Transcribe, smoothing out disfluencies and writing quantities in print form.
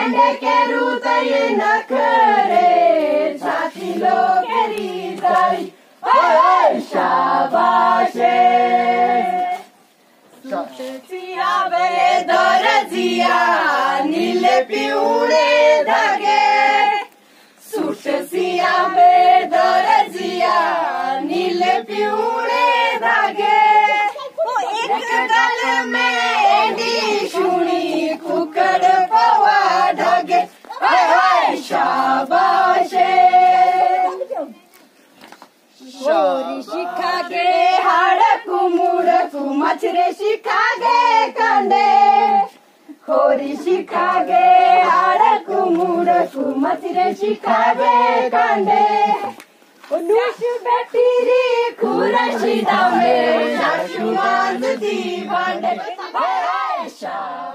भांडे के रुदय नखरे छाती लो केरी जाई शाबाशे सूटसिया बे दरजिया नीले पिवळे धागे सूटसिया बे दरजिया नीले पिवळे धागे एक गल में डी शुनी कुकड़ पवा धागे शाबाशे होरी शिखागे हाड़ कुमुड़कु मछरे शिखागे कंडे होरी शिखागे हाड़ कुमुड़कु मछरे शिखागे कंडे उन्नीस बेटीरी खुरशी दामे शाशु मांद दी बांडे